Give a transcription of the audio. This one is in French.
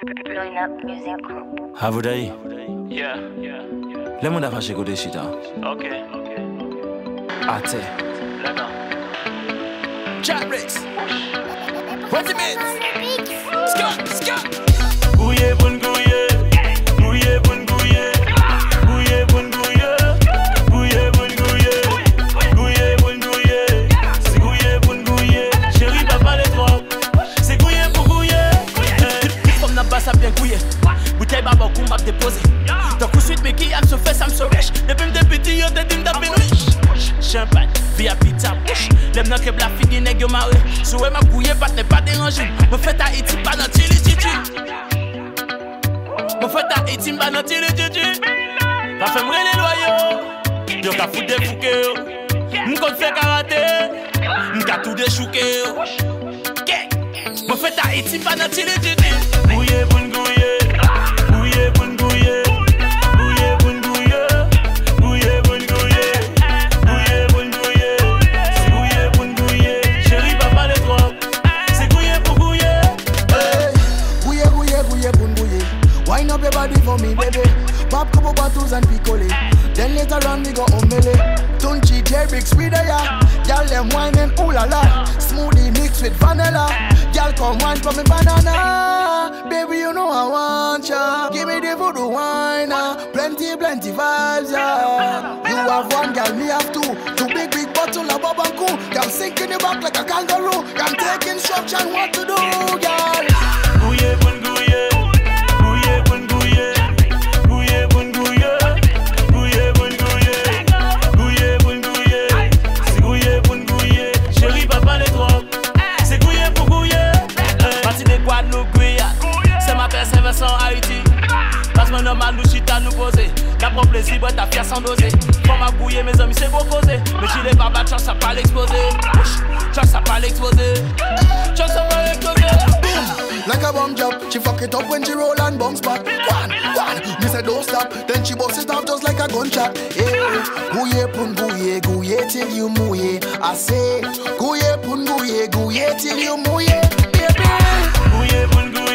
Blowing up music group. Havudai. Yeah. Let me have a shake this shit down. Okay. Ate. D'accord. Chat Bricks. What you mean? Scott. Gouye bun gouye. Gouye bun gouye. Gouye bun gouye. Gouye bun gouye. Gouye bun gouye. C'est gouye bun gouye. Chérie, papa les trois. C'est gouye pour gouye. Comme n'a pas ça bien gouillé. Bouteille baba kou m'a déposé. D'un coup suite mais qui aime se fait ça me se riche. Depuis me petit yo te dim d'apin riche. Champagne, via pizza push. L'aime nan que la fille nèg yo maré. Soué m'a gouillé pas t'es pas dérangé. Me fait à Haïti pas dans tili titi. Me fait à Haïti pas dans tili titi. Pas fait m'ré les loyaux. Yo ka fout des fouké yo. M'konte fait karaté. M'ka tout déchouké yo. Me fait à Haïti pas dans tili titi. Gouye bun gouye. Gouye bun gouye. Gouye bun gouye. Gouye bun gouye. Gouye bun gouye. C'est gouye bun gouye. Chérie, papa les trois. C'est gouye pour gouye. Hey, gouye bun gouye. Wind up your body for me, baby. Pop couple bottles and piccole. Then later on we go omele. Tunchi, J-Bricks, we there, yeah. Y'all them whining, ooh la la. Smoothie mixed with vanilla. Y'all come wine for me banana. Baby, you know I want ya. Give me the voodoo wine, plenty vibes, yeah. You have one, girl, me have two. Two big bottle of Babanku. Girl, sink in the back like a kangaroo. I'm taking instruction what to do, girl. Gouye bun gouye. Gouye bun gouye. Gouye bun gouye. Gouye bun gouye. Gouye bun gouye. C'est gouye bun gouye. Chérie, papa les trois. C'est gouye pour gouye. Parti de Guadeloupe, Guyane. C'est ma père Saint-Vincent, Haïti. Parce que mon homme a nous chita nous poser. La prend plaisir, boîte à fier sans doser. Pour ma gouiller, mes amis, c'est beau causer. Mais si les barbares, chance à pas l'exposer. Chance à pas l'exposer. Chance à pas l'exposer. Like a bomb job, she fuck it up when she roll and bounce back. One, me say don't stop, then she bust it off just like a gunshot. Hey, gouye pun gouye till you mouye. I say, gouye pun gouye till you mouye, baby. Gouye bun gouye.